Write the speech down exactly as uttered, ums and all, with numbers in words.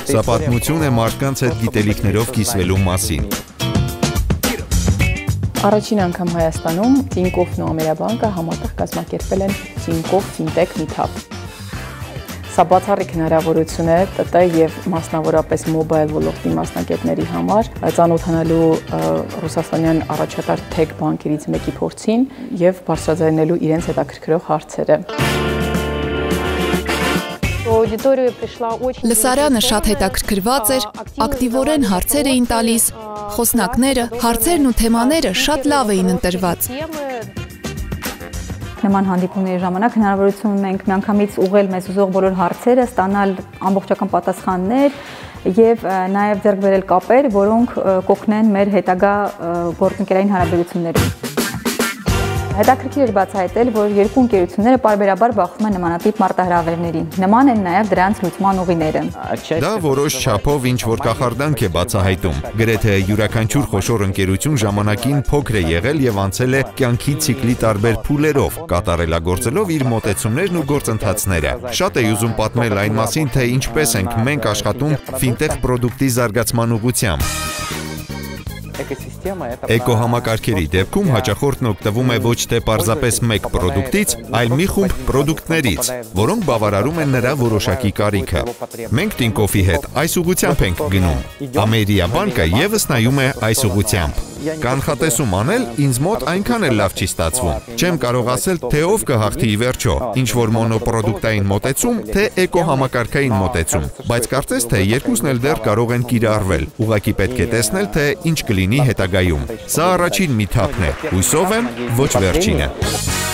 Սա պատմություն է մարդկանց հետ գիտելիքներով կիսվելու մասին։ Առաջին անգամ Հայաստանում Տինկոֆն ու Ամերաբանկը համատեղ կազմակերպել են Տինկոֆ Fintech Meetup։ Սա բացառիկ հնարավորություն է ՏՏ և մասնավորապես մոբայլ ոլորտի մասնագետների համար ծանոթանալու ռուսաստանյան առաջատար թեք բանկերից մեկի փորձին և բարձրաձայնելու իրենց հետաքրքրող հարցերը։ Լսարանը շատ հետաքրքրված էր, ակտիվորեն հարցեր էին տալիս, խոսնակները, հարցերն ու թեմաները շատ լավ էին ընտրված։ Նման հանդիպումների ժամանակ հնարավորություն ունենք միանգամից ուղղել մեզ ուզող բոլոր հարցերը, ստանալ ամբողջական պատասխաններ և նաև ձեռք բերել կապեր, որոնք կօգնեն մեր հետագա գործընկերային հարաբերություններում։ Հետաքրքիր էր բացահայտել, որ երկու ընկերությունները պարբերաբար բախվում են նմանատիպ մարտահրավերների։ Նման են նաև դրանց լուծման ուղիները։ Դա որոշ չափով ինչ-որ կախարդանք է բացահայտում։ Գրեթե յուրաքանչյուր խոշոր ընկերություն ժամանակին փոքր է եղել և անցել է կյանքի ցիկլի տարբեր փուլերով, կատարելագործելով իր մոտեցումներն ու գործընթացները։ Շատ էի ուզում պատմել այն մասին, թե ինչպես ենք մենք աշխատում ֆինտեխ պրոդուկտի զարգացման ուղղությամբ։ Էկոհամակարգերի դեպքում հաճախորդն օգտվում է ոչ թե պարզապես մեկ պրոդուկտից, այլ մի խումբ պրոդուկտներից, որոնք բավարարում են նրա որոշակի կարիքը։ Մենք Տինկոֆի հետ այս ուղղությամբ ենք գնում։ Ամերիաբանկը ևս նայում է այս ուղղությամբ։ Կանխատեսում անել ինձ մոտ այնքան էլ լավ չի ստացվում։ Չեմ կարող ասել, թե ով կհաղթի ի վերջո, ինչ որ մոնոպրոդուկտային մոտեցում, թե էկոհամակարգային մոտեցում, բայց կարծես թե երկուսն էլ դեռ կարող են կիրառվել։ Ուղղակի պետք է տեսնել, թե ինչ կլինի հետագայում։ Սա առաջին միթափն է, հույսով եմ ոչ վերջինը։